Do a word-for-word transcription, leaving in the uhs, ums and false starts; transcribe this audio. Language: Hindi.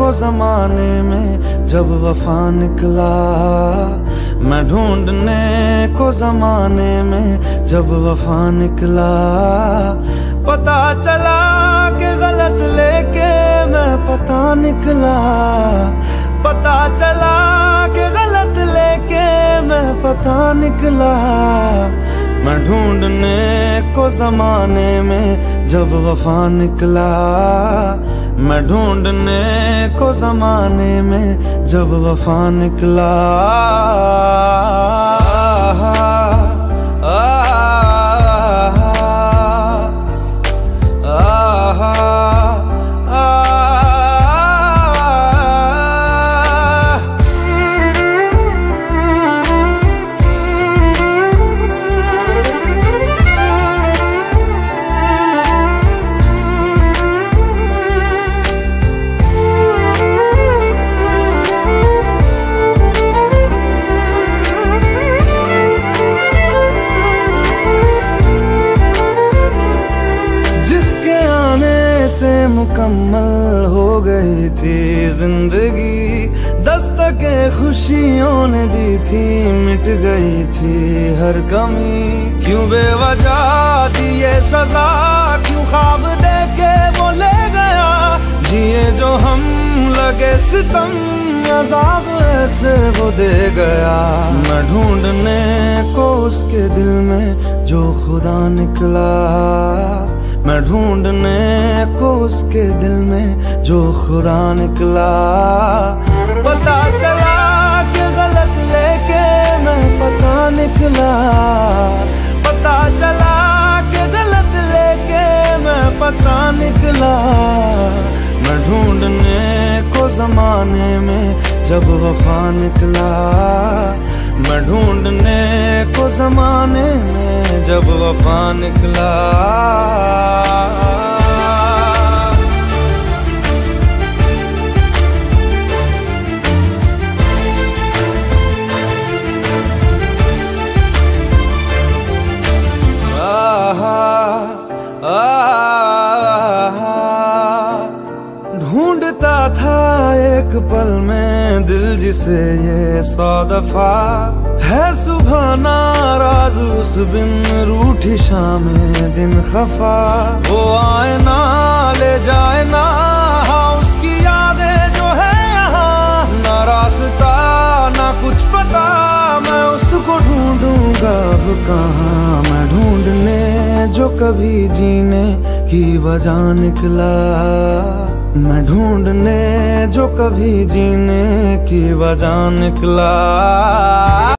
को जमाने में जब वफा निकला, मैं ढूंढने को जमाने में जब वफा निकला। पता चला कि गलत लेके मैं पता निकला, पता चला कि गलत लेके मैं पता निकला। मैं ढूंढने को जमाने में जब वफा निकला, मैं ढूंढने को जमाने में जब वफा निकला। से मुकम्मल हो गई थी जिंदगी, दस्तके खुशियों ने दी थी, मिट गई थी हर कमी। क्यों बेवजह दिए सजा, क्यों ख्वाब देके वो ले गया, जिए जो हम लगे सितम, अज़ाब ऐसे वो दे गया। मैं ढूंढने को उसके दिल में जो खुदा निकला, मैं ढूंढने को उसके दिल में जो खुदा निकला। पता चला कि गलत लेके मैं पता निकला, पता चला कि गलत लेके मैं पता निकला। मैं ढूंढने को जमाने में जब वफा निकला, मैं ढूंढने को जमाने में जब वफा निकला। ढूंढता था एक पल में दिल जिसे ये सौ दफा, है सुबह नाराज उस बिन रूठी शामें दिन खफा। वो आए ना ले जाए ना, हाँ उसकी यादें जो है यहाँ, ना रास्ता ना कुछ पता, मैं उसको ढूंढूंगा अब कहाँ। मैं ढूंढने जो कभी जीने की वजह निकला, मैं ढूंढने जो कभी जीने की वजह निकला।